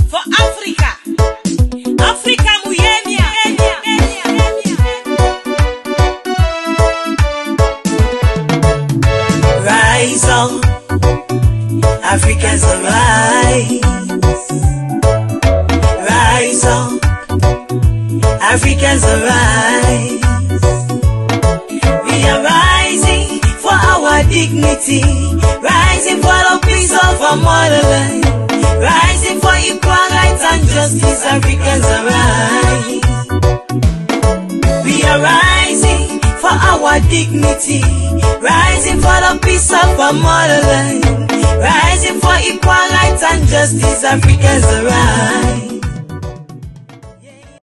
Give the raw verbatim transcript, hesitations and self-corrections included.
for Africa. Africa muyenia. Rise up, Africans arise. Rise up, Africans arise. We are rising for our dignity, rising for the peace of our motherland, rising for equal rights and justice. Africans arise. We are rising for our dignity, rising for the peace of our motherland, rising for equal rights and justice. Africans arise.